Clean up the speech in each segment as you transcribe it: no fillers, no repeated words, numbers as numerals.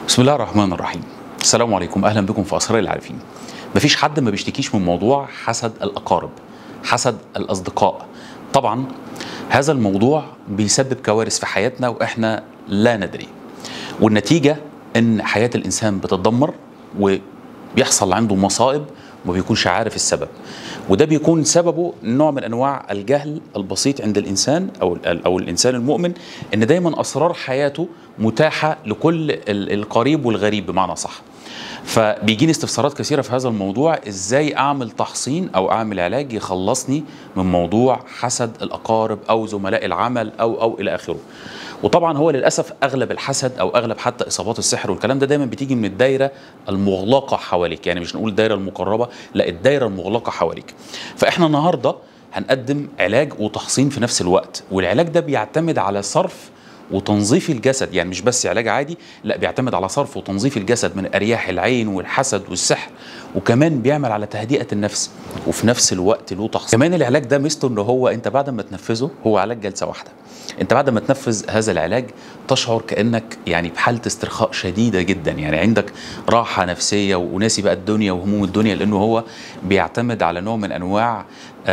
بسم الله الرحمن الرحيم. السلام عليكم، اهلا بكم في اسرار العارفين. مفيش حد ما بيشتكيش من موضوع حسد الاقارب، حسد الاصدقاء. طبعا هذا الموضوع بيسبب كوارث في حياتنا واحنا لا ندري، والنتيجه ان حياه الانسان بتتدمر وبيحصل عنده مصائب وما بيكونش عارف السبب، وده بيكون سببه نوع من انواع الجهل البسيط عند الانسان او الانسان المؤمن، ان دايما اسرار حياته متاحه لكل القريب والغريب بمعنى صح. فبيجيني استفسارات كثيره في هذا الموضوع، ازاي اعمل تحصين او اعمل علاج يخلصني من موضوع حسد الاقارب او زملاء العمل او الى اخره. وطبعا هو للاسف اغلب الحسد او اغلب حتى اصابات السحر والكلام ده دايما بتيجي من الدايره المغلقه حواليك، يعني مش نقول الدايره المقربه، لا الدايره المغلقه حواليك. فاحنا النهارده هنقدم علاج وتحصين في نفس الوقت، والعلاج ده بيعتمد على صرف وتنظيف الجسد، يعني مش بس علاج عادي، لا بيعتمد على صرف وتنظيف الجسد من ارياح العين والحسد والسحر، وكمان بيعمل على تهدئه النفس، وفي نفس الوقت له تحصين. كمان العلاج ده ميزته ان هو انت بعد ما تنفذه، هو علاج جلسه واحده، انت بعد ما تنفذ هذا العلاج تشعر كانك يعني بحاله استرخاء شديده جدا، يعني عندك راحه نفسيه وناسي بقى الدنيا وهموم الدنيا، لانه هو بيعتمد على نوع من انواع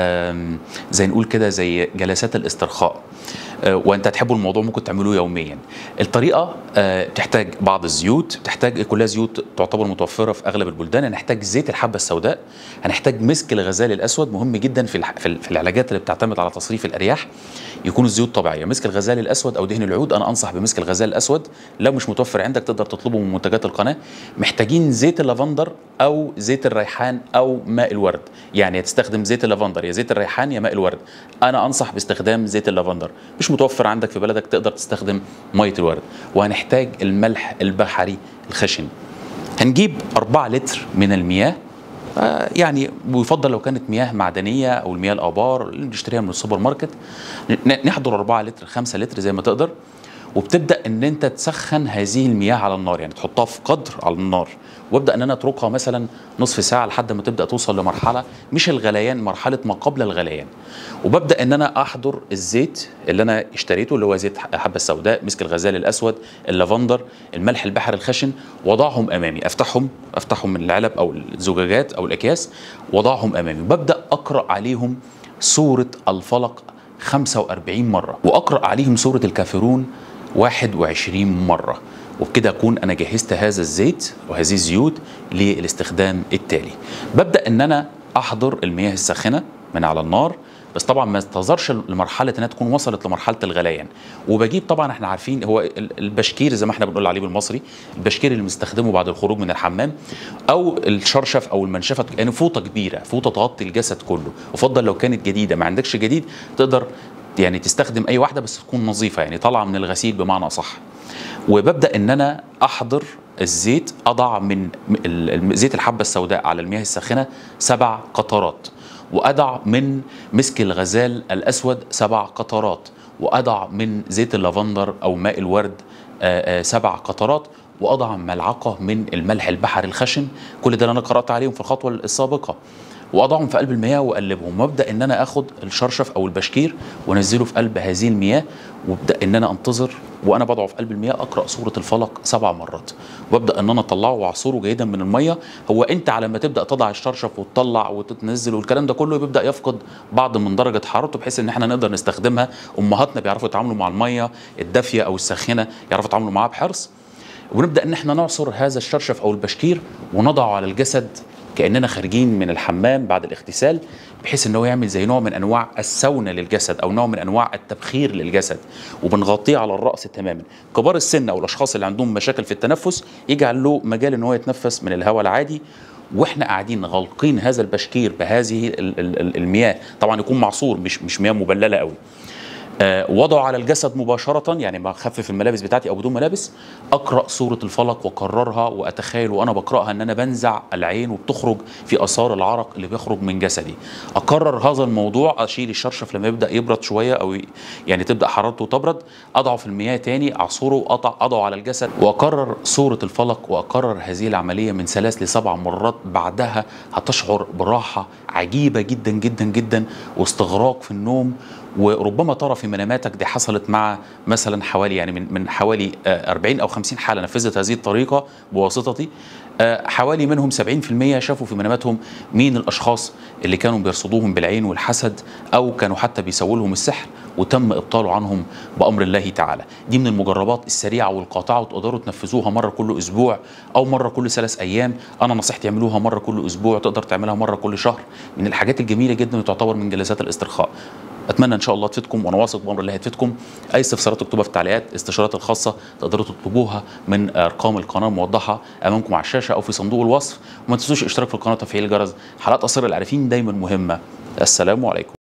زي نقول كده زي جلسات الاسترخاء. وانت تحبوا الموضوع ممكن تعملوه يوميا. الطريقه بتحتاج بعض الزيوت، بتحتاج كلها زيوت تعتبر متوفره في اغلب البلدان. هنحتاج زيت الحبه السوداء، هنحتاج مسك الغزال الاسود، مهم جدا في العلاجات اللي بتعتمد على تصريف الارياح يكون الزيوت طبيعيه. مسك الغزال الاسود او دهن العود، انا انصح بمسك الغزال الاسود، لو مش متوفر عندك تقدر تطلبه من منتجات القناه. محتاجين زيت اللافندر او زيت الريحان او ماء الورد، يعني تستخدم زيت اللافندر يا زيت الريحان يا ماء الورد. انا انصح باستخدام زيت اللافندر، مش متوفر عندك في بلدك تقدر تستخدم ميه الورد. وهنحتاج الملح البحري الخشن. هنجيب 4 لتر من المياه، يعني ويفضل لو كانت مياه معدنيه او المياه الابار اللي بنشتريها من السوبر ماركت. نحضر 4 لتر 5 لتر زي ما تقدر، وبتبدا ان انت تسخن هذه المياه على النار، يعني تحطها في قدر على النار، وابدا ان انا اتركها مثلا نصف ساعه لحد ما تبدا توصل لمرحله مش الغليان، مرحله ما قبل الغليان. وببدا ان انا احضر الزيت اللي انا اشتريته، اللي هو زيت حبه السوداء، مسك الغزال الاسود، اللافندر، الملح البحري الخشن، وضعهم امامي. افتحهم من العلب او الزجاجات او الاكياس، وضعهم امامي. ببدا اقرا عليهم سوره الفلق 45 مره، واقرا عليهم سوره الكافرون 21 مره. وبكده اكون انا جهزت هذا الزيت وهذه الزيوت للاستخدام التالي. ببدا ان انا احضر المياه الساخنه من على النار، بس طبعا ما انتظرش لمرحله انها تكون وصلت لمرحله الغليان. وبجيب طبعا احنا عارفين هو البشكير زي ما احنا بنقول عليه بالمصري، البشكير اللي بنستخدمه بعد الخروج من الحمام، او الشرشف او المنشفه، يعني فوطه كبيره، فوطه تغطي الجسد كله. وفضل لو كانت جديده، ما عندكش جديد تقدر يعني تستخدم اي واحده بس تكون نظيفه، يعني طالعه من الغسيل بمعنى صح. وببدا ان انا احضر الزيت، اضع من زيت الحبه السوداء على المياه الساخنه 7 قطرات، وأضع من مسك الغزال الأسود 7 قطرات، وأضع من زيت اللافندر أو ماء الورد 7 قطرات، وأضع ملعقة من الملح البحري الخشن. كل ده أنا قرأت عليهم في الخطوة السابقة. واضعهم في قلب المياه واقلبهم، وابدا ان انا اخد الشرشف او البشكير وانزله في قلب هذه المياه، وابدا ان انا انتظر وانا بضعه في قلب المياه اقرا سوره الفلق 7 مرات، وابدا ان انا اطلعه واعصره جيدا من الميه. هو انت على ما تبدا تضع الشرشف وتطلع وتنزل والكلام ده كله بيبدا يفقد بعض من درجه حرارته، بحيث ان احنا نقدر نستخدمها. امهاتنا بيعرفوا يتعاملوا مع الميه الدافيه او الساخنه، يعرفوا يتعاملوا معاها بحرص. ونبدا ان احنا نعصر هذا الشرشف او البشكير ونضعه على الجسد كأننا خارجين من الحمام بعد الاغتسال، بحيث ان هو يعمل زي نوع من انواع السونة للجسد او نوع من انواع التبخير للجسد. وبنغطيه على الرأس تماما. كبار السن او الاشخاص اللي عندهم مشاكل في التنفس يجعل له مجال ان هو يتنفس من الهواء العادي، واحنا قاعدين غالقين هذا البشكير بهذه المياه، طبعا يكون معصور مش مياه مبلله قوي. وضعه على الجسد مباشرة، يعني بخفف الملابس بتاعتي أو بدون ملابس، أقرأ سورة الفلق وأكررها، وأتخيل وأنا بقرأها أن أنا بنزع العين وبتخرج في آثار العرق اللي بيخرج من جسدي. أكرر هذا الموضوع، أشيل الشرشف لما يبدأ يبرد شوية أو يعني تبدأ حرارته تبرد، أضعه في المياه تاني، أعصره وأضعه على الجسد، وأكرر سورة الفلق، وأكرر هذه العملية من 3 ل7 مرات. بعدها هتشعر براحة عجيبة جدا جدا جدا واستغراق في النوم، وربما ترى في مناماتك دي حصلت مع مثلا حوالي يعني من حوالي 40 او 50 حاله نفذت هذه الطريقه بواسطتي. حوالي منهم 70% شافوا في مناماتهم مين الاشخاص اللي كانوا بيرصدوهم بالعين والحسد او كانوا حتى بيسووا لهم السحر، وتم ابطاله عنهم بامر الله تعالى. دي من المجربات السريعه والقاطعه، وتقدروا تنفذوها مره كل اسبوع او مره كل 3 ايام. انا نصيحتي اعملوها مره كل اسبوع، تقدر تعملها مره كل شهر. من الحاجات الجميله جدا وتعتبر من جلسات الاسترخاء. اتمنى ان شاء الله تفيدكم، وانا واثق بامر الله هتفيدكم. اي استفسارات اكتبوها في التعليقات، استشارات الخاصه تقدروا تطلبوها من ارقام القناه الموضحه امامكم على الشاشه او في صندوق الوصف. وما تنسوش الاشتراك في القناه وتفعيل الجرس. حلقات اسرار العارفين دايما مهمه. السلام عليكم.